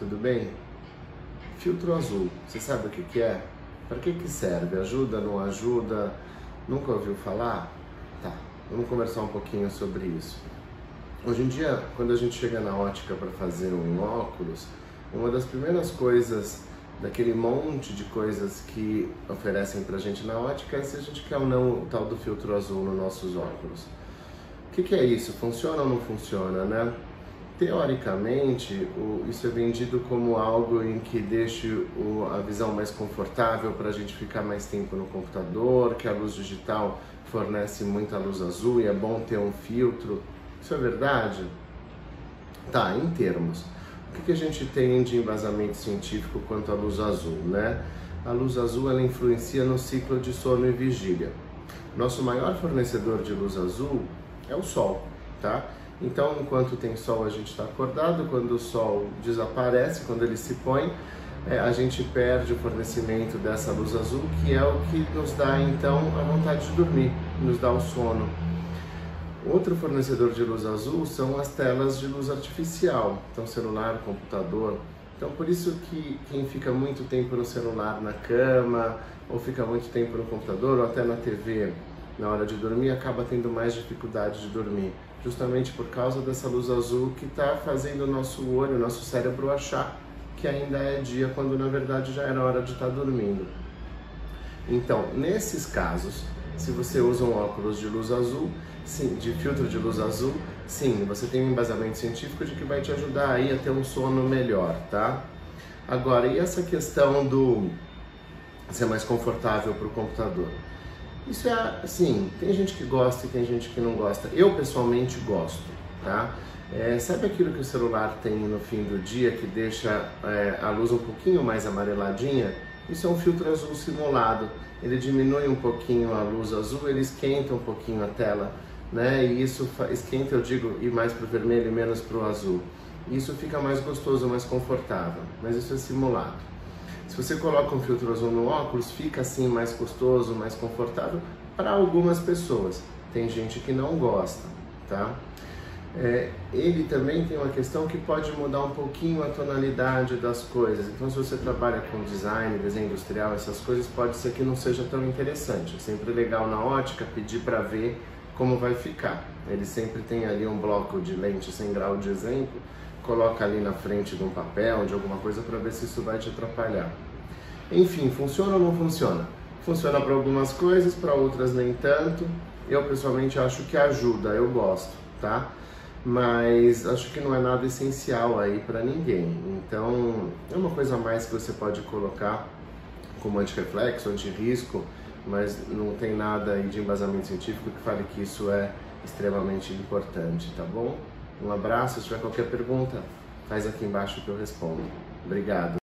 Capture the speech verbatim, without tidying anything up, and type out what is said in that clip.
tudo bem? Filtro azul, você sabe o que que é? Para que que serve? Ajuda, não ajuda? Nunca ouviu falar? Tá, vamos conversar um pouquinho sobre isso. Hoje em dia, quando a gente chega na ótica para fazer um óculos, uma das primeiras coisas, daquele monte de coisas que oferecem pra gente na ótica, é se a gente quer ou não o tal do filtro azul nos nossos óculos. O que que é isso? Funciona ou não funciona, né? Teoricamente, o, isso é vendido como algo em que deixe o, a visão mais confortável para a gente ficar mais tempo no computador, que a luz digital fornece muita luz azul e é bom ter um filtro. Isso é verdade? Tá, em termos. O que que a gente tem de embasamento científico quanto à luz azul, né? A luz azul ela influencia no ciclo de sono e vigília. Nosso maior fornecedor de luz azul é o Sol, tá? Então, enquanto tem sol, a gente está acordado. Quando o sol desaparece, quando ele se põe, é, a gente perde o fornecimento dessa luz azul, que é o que nos dá, então, a vontade de dormir, nos dá o sono. Outro fornecedor de luz azul são as telas de luz artificial, então celular, computador. Então, por isso que quem fica muito tempo no celular na cama, ou fica muito tempo no computador, ou até na T V, na hora de dormir, acaba tendo mais dificuldade de dormir, justamente por causa dessa luz azul que está fazendo o nosso olho, o nosso cérebro achar que ainda é dia, quando na verdade já era hora de estar dormindo. Então, nesses casos, se você usa um óculos de luz azul, sim, de filtro de luz azul, sim, você tem um embasamento científico de que vai te ajudar aí a ter um sono melhor, tá? Agora, e essa questão do ser mais confortável para o computador? Isso é assim, tem gente que gosta e tem gente que não gosta. Eu pessoalmente gosto, tá? É, sabe aquilo que o celular tem no fim do dia que deixa é, a luz um pouquinho mais amareladinha? Isso é um filtro azul simulado. Ele diminui um pouquinho a luz azul, ele esquenta um pouquinho a tela, né? E isso esquenta, eu digo, ir mais para o vermelho e menos para o azul. Isso fica mais gostoso, mais confortável, mas isso é simulado. Se você coloca um filtro azul no óculos, fica assim mais gostoso, mais confortável para algumas pessoas. Tem gente que não gosta, tá? É, ele também tem uma questão que pode mudar um pouquinho a tonalidade das coisas. Então, se você trabalha com design, desenho industrial, essas coisas, pode ser que não seja tão interessante. É sempre legal na ótica pedir para ver como vai ficar. Ele sempre tem ali um bloco de lente cem grau de exemplo, coloca ali na frente de um papel, de alguma coisa, para ver se isso vai te atrapalhar. Enfim, funciona ou não funciona? Funciona para algumas coisas, para outras nem tanto. Eu pessoalmente acho que ajuda, eu gosto, tá? Mas acho que não é nada essencial aí para ninguém. Então, é uma coisa a mais que você pode colocar como anti-reflexo, anti-risco, mas não tem nada aí de embasamento científico que fale que isso é extremamente importante, tá bom? Um abraço, se tiver qualquer pergunta, faz aqui embaixo que eu respondo. Obrigado.